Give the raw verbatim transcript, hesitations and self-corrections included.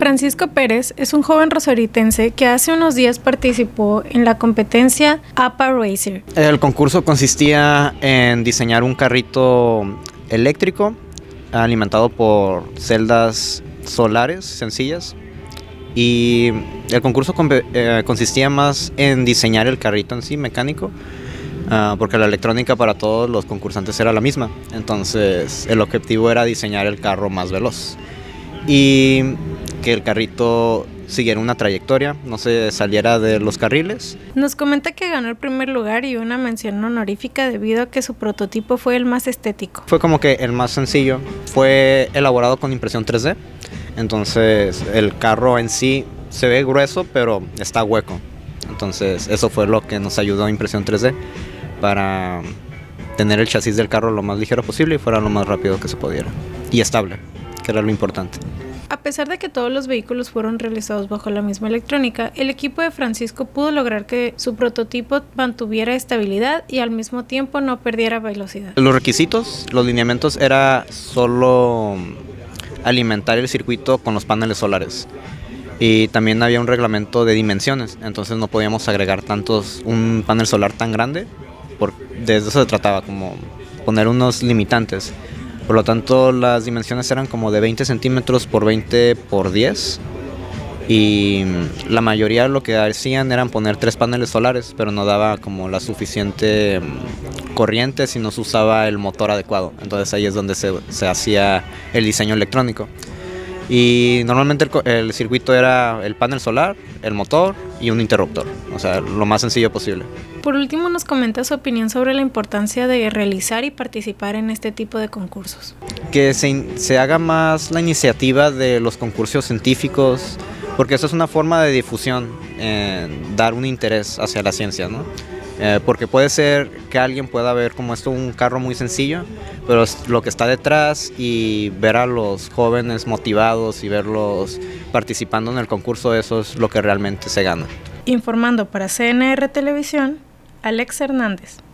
Francisco Pérez es un joven rosaritense que hace unos días participó en la competencia A P A Racer. El concurso consistía en diseñar un carrito eléctrico alimentado por celdas solares sencillas, y el concurso eh, consistía más en diseñar el carrito en sí, mecánico, uh, porque la electrónica para todos los concursantes era la misma. Entonces el objetivo era diseñar el carro más veloz y que el carrito siguiera una trayectoria, no se saliera de los carriles. Nos comenta que ganó el primer lugar y una mención honorífica debido a que su prototipo fue el más estético. Fue como que el más sencillo, fue elaborado con impresión tres D, entonces el carro en sí se ve grueso pero está hueco. Entonces eso fue lo que nos ayudó a impresión tres D para tener el chasis del carro lo más ligero posible y fuera lo más rápido que se pudiera y estable, que era lo importante. A pesar de que todos los vehículos fueron realizados bajo la misma electrónica, el equipo de Francisco pudo lograr que su prototipo mantuviera estabilidad y al mismo tiempo no perdiera velocidad. Los requisitos, los lineamientos era solo alimentar el circuito con los paneles solares, y también había un reglamento de dimensiones, entonces no podíamos agregar tantos, un panel solar tan grande, por, de eso se trataba, como poner unos limitantes. Por lo tanto, las dimensiones eran como de veinte centímetros por veinte por diez, y la mayoría lo que hacían eran poner tres paneles solares, pero no daba como la suficiente corriente si no se usaba el motor adecuado. Entonces ahí es donde se, se hacía el diseño electrónico. Y normalmente el, el circuito era el panel solar, el motor y un interruptor, o sea, lo más sencillo posible. Por último, nos comenta su opinión sobre la importancia de realizar y participar en este tipo de concursos. Que se, se haga más la iniciativa de los concursos científicos, porque eso es una forma de difusión, eh, dar un interés hacia la ciencia, ¿no? Eh, porque puede ser que alguien pueda ver como esto un carro muy sencillo, pero lo que está detrás, y ver a los jóvenes motivados y verlos participando en el concurso, eso es lo que realmente se gana. Informando para C N R Televisión, Alex Hernández.